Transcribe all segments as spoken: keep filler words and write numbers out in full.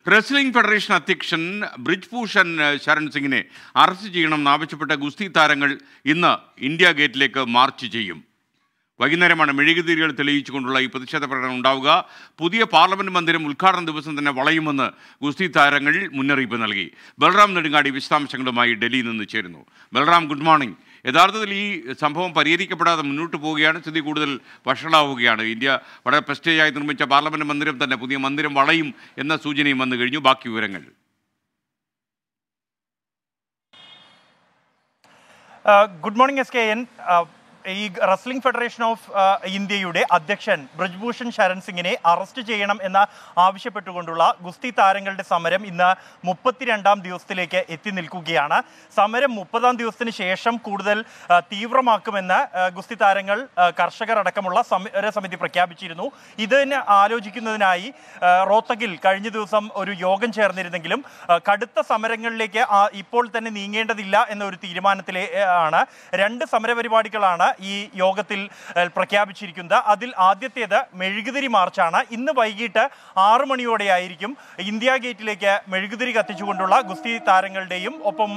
Wrestling federation അധ്യക്ഷൻ ബ്രിജ്ഭൂഷൺ ശരൺ സിംഗിനെ arrest ചെയ്യണമെന്നാവശ്യപ്പെട്ട ഗുസ്തി താരങ്ങൾ ഇന്ന് ഇന്ത്യ ഗേറ്റിലേക്ക് മാർച്ച് ചെയ്യും. വൈകുന്നേരമാണ് മെഴുകുതിരികൾ തെളിയിച്ചുകൊണ്ടുള്ള ഈ പ്രതിഷേധ പ്രകടനം ഉണ്ടാവുക. പുതിയ പാർലമെന്റ് മന്ദിരം ഉദ്ഘാടന ദിവസം തന്നെ വളയുമെന്ന് ഗുസ്തി താരങ്ങൾ മുന്നറിയിപ്പ് നൽകി. ബൽറാം നെടുങ്ങാടി വിശദാംശങ്ങളുമായി ഡൽഹിയിൽ നിന്ന് ചേരുന്നു. Balram, good morning. യഥാർത്ഥത്തിൽ ഈ സംഭവം പരിഹരിക്കപ്പെടാതെ മുന്നോട്ട് പോവുകയാണ്, സ്ഥിതി കൂടുതൽ വഷളാവുകയാണ്. ഇന്ത്യ വളരെ പ്രസ്റ്റേജായി നിർമ്മിച്ച പാർലമെന്റ് മന്ദിരം തന്നെ പുതിയ മന്ദിരം വളയും എന്ന സൂചനയും വന്നു കഴിഞ്ഞു. ബാക്കി വിവരങ്ങൾ. Good morning S K N. ഈ റെസ്ലിംഗ് ഫെഡറേഷൻ ഓഫ് ഇന്ത്യയുടെ അധ്യക്ഷൻ ബ്രിജ്ഭൂഷൺ ശരൺ സിംഗിനെ അറസ്റ്റ് ചെയ്യണം എന്ന് ആവശ്യപ്പെട്ടുകൊണ്ടുള്ള ഗുസ്തി താരങ്ങളുടെ സമരം ഇന്ന് മുപ്പത്തിരണ്ടാം ദിവസത്തിലേക്ക് എത്തി നിൽക്കുകയാണ്. സമരം മുപ്പതാം ദിവസത്തിന് ശേഷം കൂടുതൽ തീവ്രമാക്കുമെന്ന് ഗുസ്തി താരങ്ങൾ കർഷകർ അടക്കമുള്ള സമരസമിതി പ്രഖ്യാപിച്ചിരുന്നു. ഇതിന് ആലോചിക്കുന്നതിനായി റോത്തകിൽ കഴിഞ്ഞ ദിവസം ഒരു യോഗം ചേർന്നിരുന്നെങ്കിലും കടുത്ത സമരങ്ങളിലേക്ക് ഇപ്പോൾ തന്നെ നീങ്ങേണ്ടതില്ല എന്നൊരു തീരുമാനത്തിലാണ്. രണ്ട് സമരപരിപാടികളാണ് ഈ യോഗത്തിൽ പ്രഖ്യാപിച്ചിരിക്കുന്നത്. അതിൽ ആദ്യത്തേത് മെഴുകുതിരി മാർച്ചാണ്. ഇന്ന് വൈകിട്ട് ആറു മണിയോടെയായിരിക്കും ഇന്ത്യ ഗേറ്റിലേക്ക് മെഴുകുതിരി കത്തിച്ചുകൊണ്ടുള്ള ഗുസ്തി താരങ്ങളുടെയും ഒപ്പം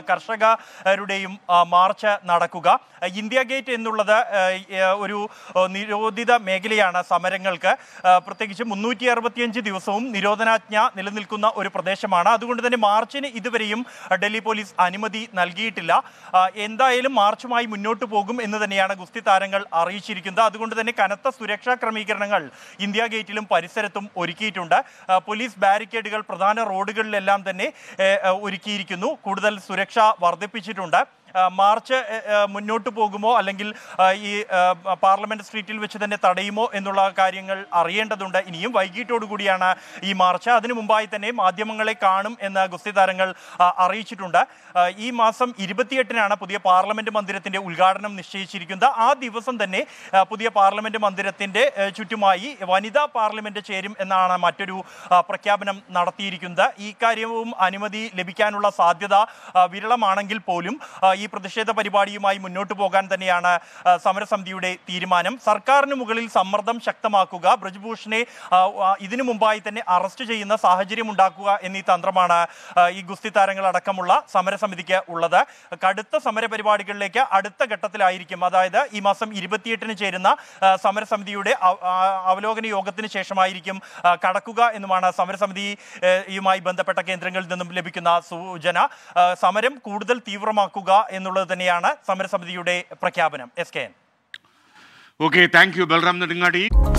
കർഷകരുടെയും മാർച്ച് നടക്കുക. ഇന്ത്യ ഗേറ്റ് എന്നുള്ളത് ഒരു നിരോധിത മേഖലയാണ് സമരങ്ങൾക്ക്. പ്രത്യേകിച്ച് മുന്നൂറ്റി അറുപത്തിയഞ്ച് ദിവസവും നിരോധനാജ്ഞ നിലനിൽക്കുന്ന ഒരു പ്രദേശമാണ്. അതുകൊണ്ട് തന്നെ മാർച്ചിന് ഇതുവരെയും ഡൽഹി പോലീസ് അനുമതി നൽകിയിട്ടില്ല. എന്തായാലും മാർച്ചുമായി മുന്നോട്ട് പോകും എന്ന് തന്നെയാണ് ഗുസ്തി താരങ്ങൾ അറിയിച്ചിരിക്കുന്നത്. അതുകൊണ്ട് തന്നെ കനത്ത സുരക്ഷാ ക്രമീകരണങ്ങൾ ഇന്ത്യ ഗേറ്റിലും പരിസരത്തും ഒരുക്കിയിട്ടുണ്ട്. പോലീസ് ബാരിക്കേഡുകൾ പ്രധാന റോഡുകളിലെല്ലാം തന്നെ ഒരുക്കിയിരിക്കുന്നു. കൂടുതൽ സുരക്ഷ വർദ്ധിപ്പിച്ചിട്ടുണ്ട്. മാർച്ച് മുന്നോട്ട് പോകുമോ അല്ലെങ്കിൽ ഈ പാർലമെന്റ് സ്ട്രീറ്റിൽ വെച്ച് തന്നെ തടയുമോ എന്നുള്ള കാര്യങ്ങൾ അറിയേണ്ടതുണ്ട്. ഇനിയും വൈകിട്ടോടു കൂടിയാണ് ഈ മാർച്ച്. അതിനു മുമ്പായി തന്നെ മാധ്യമങ്ങളെ കാണും എന്ന് ഗുസ്തി താരങ്ങൾ അറിയിച്ചിട്ടുണ്ട്. ഈ മാസം ഇരുപത്തിയെട്ടിനാണ് പുതിയ പാർലമെന്റ് മന്ദിരത്തിന്റെ ഉദ്ഘാടനം നിശ്ചയിച്ചിരിക്കുന്നത്. ആ ദിവസം തന്നെ പുതിയ പാർലമെന്റ് മന്ദിരത്തിന്റെ ചുറ്റുമായി വനിതാ പാർലമെന്റ് ചേരും എന്നാണ് മറ്റൊരു പ്രഖ്യാപനം നടത്തിയിരിക്കുന്നത്. ഈ കാര്യവും അനുമതി ലഭിക്കാനുള്ള സാധ്യത വിരളമാണെങ്കിൽ പോലും ഈ പ്രതിഷേധ പരിപാടിയുമായി മുന്നോട്ട് പോകാൻ തന്നെയാണ് സമരസമിതിയുടെ തീരുമാനം. സർക്കാരിന് മുകളിൽ സമ്മർദ്ദം ശക്തമാക്കുക, ബ്രിജ്ഭൂഷണെ ഇതിനു മുമ്പായി തന്നെ അറസ്റ്റ് ചെയ്യുന്ന സാഹചര്യം ഉണ്ടാക്കുക എന്നീ തന്ത്രമാണ് ഈ ഗുസ്തി താരങ്ങളടക്കമുള്ള സമരസമിതിക്ക് ഉള്ളത്. കടുത്ത സമരപരിപാടികളിലേക്ക് അടുത്ത ഘട്ടത്തിലായിരിക്കും, അതായത് ഈ മാസം ഇരുപത്തിയെട്ടിന് ചേരുന്ന സമരസമിതിയുടെ അവലോകന യോഗത്തിന് ശേഷമായിരിക്കും കടക്കുക എന്നുമാണ് സമരസമിതിയുമായി ബന്ധപ്പെട്ട കേന്ദ്രങ്ങളിൽ നിന്നും ലഭിക്കുന്ന സൂചന. സമരം കൂടുതൽ തീവ്രമാക്കുക എന്നുള്ളത് തന്നെയാണ് സമരസമിതിയുടെ പ്രഖ്യാപനം. S K N. Okay, thank you Balram Nedungadi.